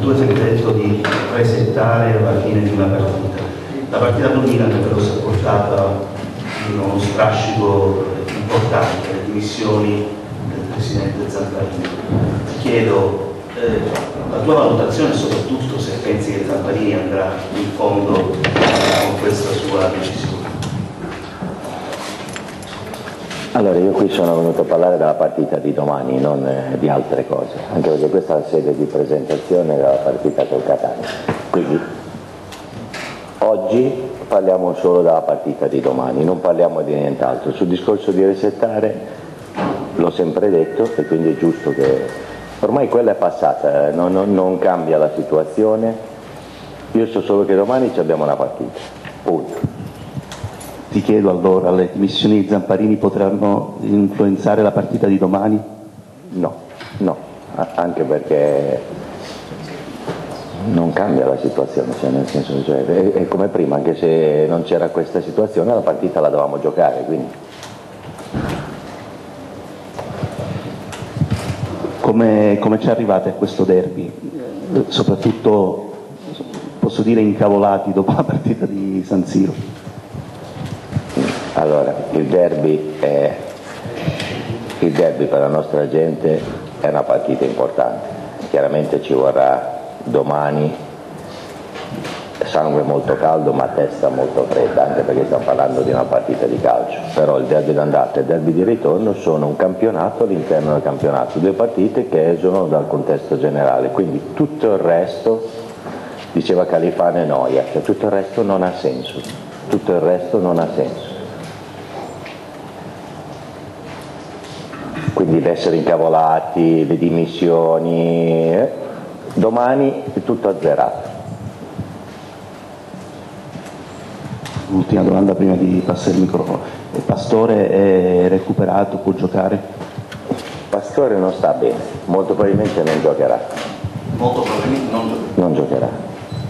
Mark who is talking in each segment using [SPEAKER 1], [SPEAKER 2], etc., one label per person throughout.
[SPEAKER 1] due si è detto di resettare alla fine di una partita. La partita con Milan però si è portata in uno strascico importante, le dimissioni del presidente Zamparini. Ti chiedo la tua valutazione, soprattutto se pensi che Zamparini andrà in fondo con questa sua decisione.
[SPEAKER 2] Allora, io qui sono venuto a parlare della partita di domani, non di altre cose, anche perché questa è la sede di presentazione della partita col Catania. Quindi oggi parliamo solo della partita di domani, non parliamo di nient'altro. Sul discorso di resettare l'ho sempre detto e quindi è giusto che ormai quella è passata, non cambia la situazione. Io so solo che domani abbiamo una partita, punto.
[SPEAKER 1] Ti chiedo allora, le dimissioni di Zamparini potranno influenzare la partita di domani?
[SPEAKER 2] No, anche perché non cambia la situazione, cioè nel senso, è come prima, anche se non c'era questa situazione la partita la dovevamo giocare, quindi.
[SPEAKER 1] Come ci arrivate a questo derby? Soprattutto, posso dire, incavolati dopo la partita di San Siro?
[SPEAKER 2] Allora, il derby per la nostra gente è una partita importante, chiaramente ci vorrà domani sangue molto caldo ma testa molto fredda, anche perché stiamo parlando di una partita di calcio, però il derby d'andata e il derby di ritorno sono un campionato all'interno del campionato, due partite che esulano dal contesto generale, quindi tutto il resto, diceva Califano e Noia, cioè tutto il resto non ha senso, tutto il resto non ha senso. Quindi l'essere incavolati, le dimissioni, domani è tutto azzerato.
[SPEAKER 1] Ultima domanda prima di passare il microfono. Il Pastore è recuperato, può giocare?
[SPEAKER 2] Pastore non sta bene, molto probabilmente non giocherà.
[SPEAKER 1] Molto probabilmente
[SPEAKER 2] non giocherà.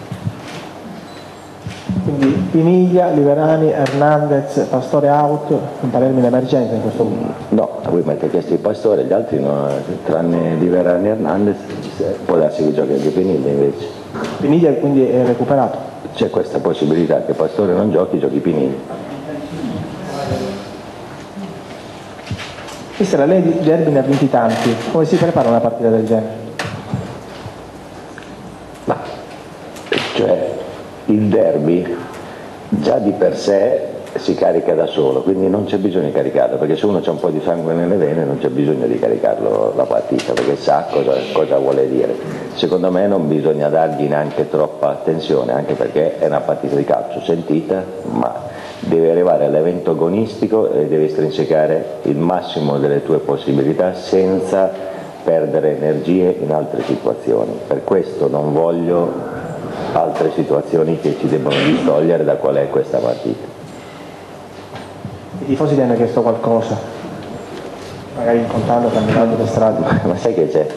[SPEAKER 3] Quindi Piniglia, Liverani, Hernandez, Pastore out, un Palermo in emergenza in questo momento?
[SPEAKER 2] No, voi mi avete chiesto il Pastore, gli altri no, tranne Liverani e Hernandez, può darsi che giochi anche Piniglia invece.
[SPEAKER 3] Piniglia quindi è recuperato?
[SPEAKER 2] C'è questa possibilità che Pastore non giochi Piniglia.
[SPEAKER 3] Mister, lei di derby ne ha vinti tanti, come si prepara una partita del genere?
[SPEAKER 2] Ma, cioè, il derby già di per sé si carica da solo, quindi non c'è bisogno di caricarlo, perché se uno c'ha un po' di sangue nelle vene non c'è bisogno di caricarlo la partita, perché sa cosa vuole dire. Secondo me non bisogna dargli neanche troppa attenzione, anche perché è una partita di calcio sentita, ma devi arrivare all'evento agonistico e devi estrinsecare il massimo delle tue possibilità senza perdere energie in altre situazioni. Per questo non voglio altre situazioni che ci debbono distogliere da qual è questa partita.
[SPEAKER 3] I tifosi ti hanno chiesto qualcosa, magari incontrando, camminando per strada?
[SPEAKER 2] Ma sai che c'è?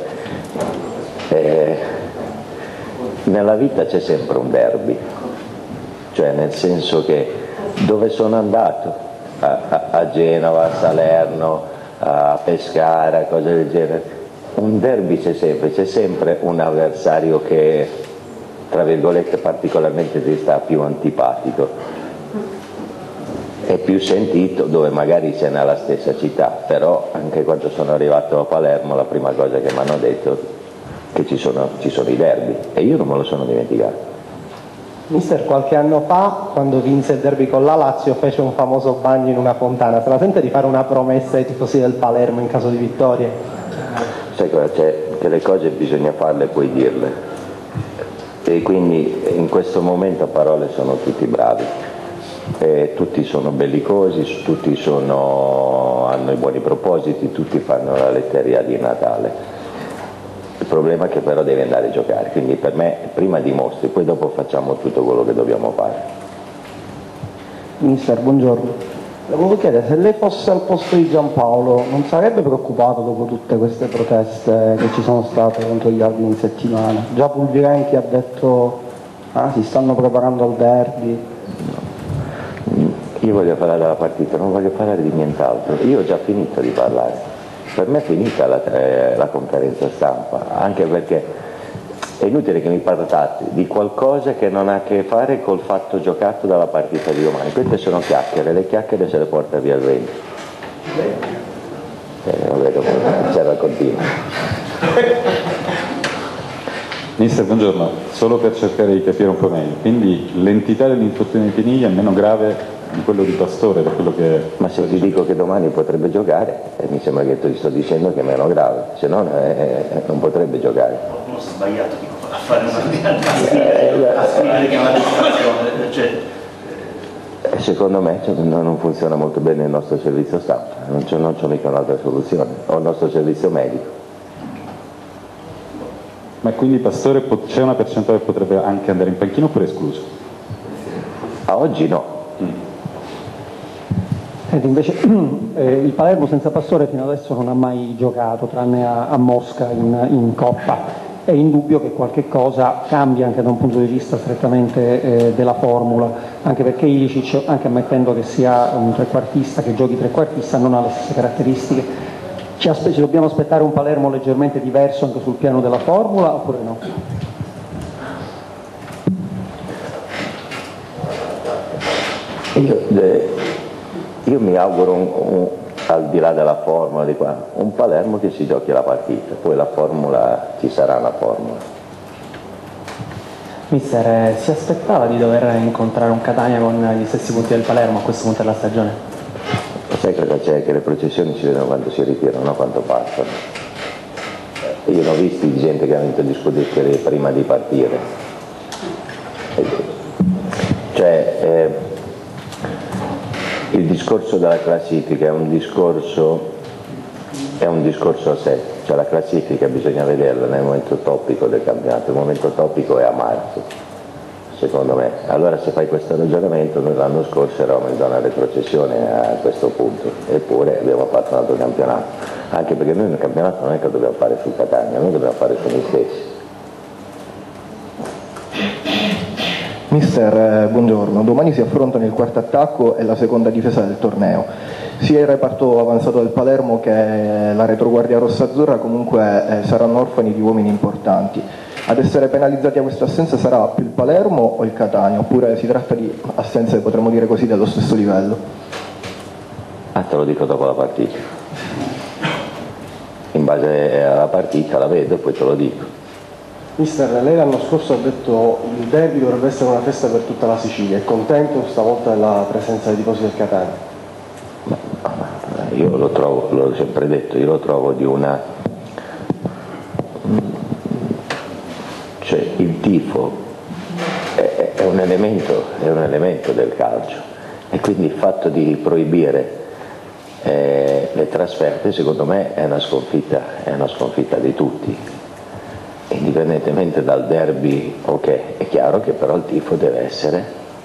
[SPEAKER 2] Nella vita c'è sempre un derby, cioè nel senso che dove sono andato, a Genova, a Salerno, a Pescara, cose del genere, un derby c'è sempre un avversario che, tra virgolette, particolarmente ti sta più antipatico, è più sentito, dove magari sei nella stessa città, però anche quando sono arrivato a Palermo la prima cosa che mi hanno detto è che ci sono i derby e io non me lo sono dimenticato.
[SPEAKER 3] Mister, qualche anno fa, quando vinse il derby con la Lazio, fece un famoso bagno in una fontana. Se la sente di fare una promessa ai tifosi del Palermo in caso di vittoria?
[SPEAKER 2] Sai cosa c'è? Che le cose bisogna farle e poi dirle. E quindi in questo momento a parole sono tutti bravi. Tutti sono bellicosi, tutti hanno i buoni propositi, tutti fanno la letteria di Natale. Il problema è che però devi andare a giocare, quindi per me prima dimostri, poi dopo facciamo tutto quello che dobbiamo fare.
[SPEAKER 3] Mister, buongiorno. Le volevo chiedere, se lei fosse al posto di Giampaolo, non sarebbe preoccupato dopo tutte queste proteste che ci sono state contro gli arbitri in settimana? Già Pulvirenti ha detto si stanno preparando al derby.
[SPEAKER 2] Io voglio parlare della partita, non voglio parlare di nient'altro. Io ho già finito di parlare. Per me è finita la conferenza stampa, anche perché È inutile che mi parlate di qualcosa che non ha a che fare col fatto giocato dalla partita di domani. Queste sono chiacchiere, le chiacchiere se le porta via il vento. Vabbè, c'era continua.
[SPEAKER 4] Mister, buongiorno, solo per cercare di capire un po' meglio, quindi l'entità dell'infortunio di Piniglia è meno grave di quello di Pastore, per quello che...
[SPEAKER 2] Ma se ti dico che domani potrebbe giocare, mi sembra che ti sto dicendo che è meno grave, se no non potrebbe giocare.
[SPEAKER 1] Qualcuno si è sbagliato a fare a scrivere che è una distrazione, cioè,
[SPEAKER 2] secondo me non funziona molto bene il nostro servizio stampa, non c'è mica un'altra soluzione, o il nostro servizio medico.
[SPEAKER 4] Ma quindi Pastore c'è una percentuale che potrebbe anche andare in panchina oppure escluso?
[SPEAKER 2] A oggi no.
[SPEAKER 3] Senti, invece il Palermo senza Pastore fino adesso non ha mai giocato, tranne a Mosca in Coppa. È indubbio che qualche cosa cambia anche da un punto di vista strettamente della formula, anche perché Ilicic, anche ammettendo che sia un trequartista, che giochi trequartista, non ha le stesse caratteristiche. Ci dobbiamo aspettare un Palermo leggermente diverso anche sul piano della formula oppure no?
[SPEAKER 2] Io mi auguro, al di là della formula di qua, un Palermo che si giochi la partita, poi la formula, ci sarà una formula.
[SPEAKER 5] Mister, si aspettava di dover incontrare un Catania con gli stessi punti del Palermo a questo punto della stagione?
[SPEAKER 2] Sai cosa c'è? Che le processioni si vedono quando si ritirano, non quando partono. Io ne ho visti di gente che ha vinto discoteche prima di partire. Cioè, il discorso della classifica è un discorso a sé, cioè la classifica bisogna vederla nel momento topico del campionato, il momento topico è a marzo, secondo me. Allora se fai questo ragionamento, noi l'anno scorso eravamo in zona retrocessione a questo punto, eppure abbiamo fatto un altro campionato, anche perché noi nel campionato non è che lo dobbiamo fare sul Catania, noi dobbiamo fare su noi stessi.
[SPEAKER 6] Mister, buongiorno. Domani si affrontano il quarto attacco e la seconda difesa del torneo. Sia il reparto avanzato del Palermo che la retroguardia rossa-azzurra comunque saranno orfani di uomini importanti. Ad essere penalizzati a questa assenza sarà più il Palermo o il Catania, oppure si tratta di assenze, potremmo dire così, dello stesso livello?
[SPEAKER 2] Te lo dico dopo la partita. In base alla partita la vedo e poi te lo dico.
[SPEAKER 7] Mister, lei l'anno scorso ha detto che il derby dovrebbe essere una festa per tutta la Sicilia. È contento stavolta della presenza dei tifosi del Catania?
[SPEAKER 2] Io lo trovo, l'ho sempre detto, io lo trovo di una... Cioè il tifo è un elemento del calcio e quindi il fatto di proibire le trasferte secondo me è una sconfitta di tutti. Indipendentemente dal derby, ok, è chiaro che però il tifo deve essere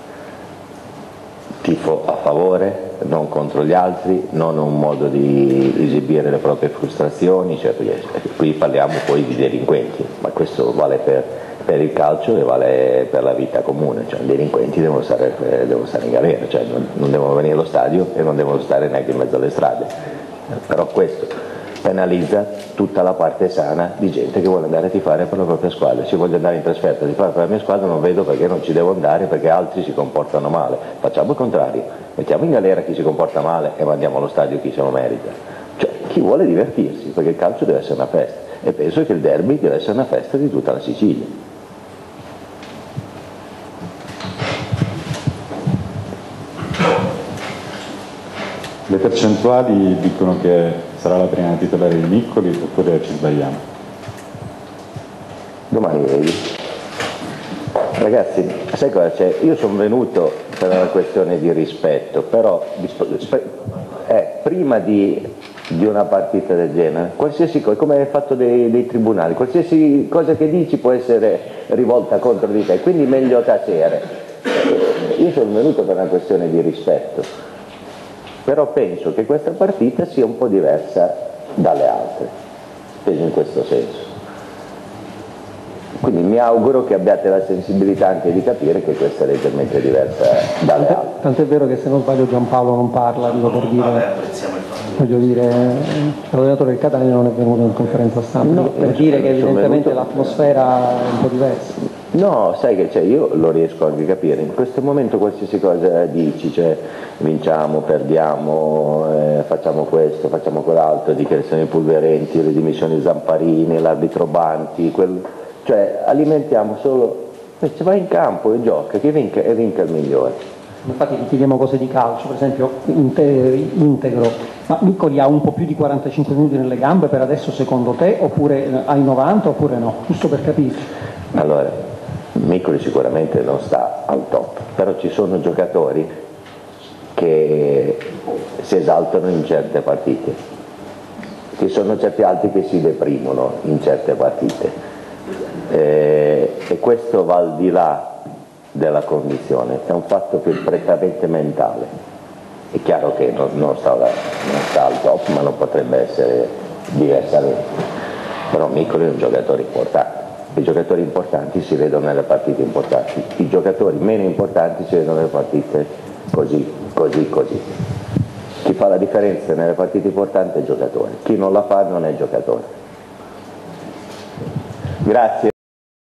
[SPEAKER 2] tifo a favore, non contro gli altri, non un modo di esibire le proprie frustrazioni, cioè, perché qui parliamo poi di delinquenti, ma questo vale per il calcio e vale per la vita comune, cioè i delinquenti devono stare in galera, cioè non devono venire allo stadio e non devono stare neanche in mezzo alle strade, però questo penalizza tutta la parte sana di gente che vuole andare a tifare per la propria squadra. Se voglio andare in trasferta a tifare per la mia squadra non vedo perché non ci devo andare, perché altri si comportano male. Facciamo il contrario, mettiamo in galera chi si comporta male e mandiamo allo stadio chi se lo merita, cioè chi vuole divertirsi, perché il calcio deve essere una festa e penso che il derby deve essere una festa di tutta la Sicilia.
[SPEAKER 4] Le percentuali dicono che sarà la prima titolare di Niccoli oppure ci sbagliamo?
[SPEAKER 2] Domani vedi. Ragazzi, sai cosa c'è? Io sono venuto per una questione di rispetto, però prima di una partita del genere, qualsiasi cosa, come hai fatto dei tribunali, qualsiasi cosa che dici può essere rivolta contro di te, quindi meglio tacere. Io sono venuto per una questione di rispetto. Però penso che questa partita sia un po' diversa dalle altre, penso in questo senso. Quindi mi auguro che abbiate la sensibilità anche di capire che questa è leggermente diversa dalle altre.
[SPEAKER 3] Tant'è vero che se non sbaglio Giampaolo non parla, dico per dire.
[SPEAKER 1] Vabbè, apprezziamo il fatto
[SPEAKER 3] Voglio dire, l'allenatore del Catania non è venuto in conferenza stampa,
[SPEAKER 2] No,
[SPEAKER 3] per dire che evidentemente
[SPEAKER 2] venuto...
[SPEAKER 3] l'atmosfera è un po' diversa.
[SPEAKER 2] No, sai che c'è, io lo riesco anche a capire, in questo momento qualsiasi cosa dici, cioè vinciamo, perdiamo, facciamo questo, facciamo quell'altro, dichiarazioni pulverenti, le dimissioni di Zamparini, l'arbitro Banti, cioè alimentiamo solo, se vai in campo e gioca, che vinca e vinca il migliore.
[SPEAKER 3] Infatti gli chiediamo cose di calcio, per esempio integro, ma Miccoli ha un po' più di 45 minuti nelle gambe per adesso secondo te, oppure ai 90 oppure no, giusto per capirci.
[SPEAKER 2] Allora, Miccoli sicuramente non sta al top, però ci sono giocatori che si esaltano in certe partite, ci sono certi altri che si deprimono in certe partite e questo va al di là della condizione, è un fatto più prettamente mentale. È chiaro che non sta al top, ma non potrebbe essere diversamente, però Miccoli è un giocatore importante. I giocatori importanti si vedono nelle partite importanti, i giocatori meno importanti si vedono nelle partite così. Chi fa la differenza nelle partite importanti è il giocatore, chi non la fa non è giocatore. Grazie.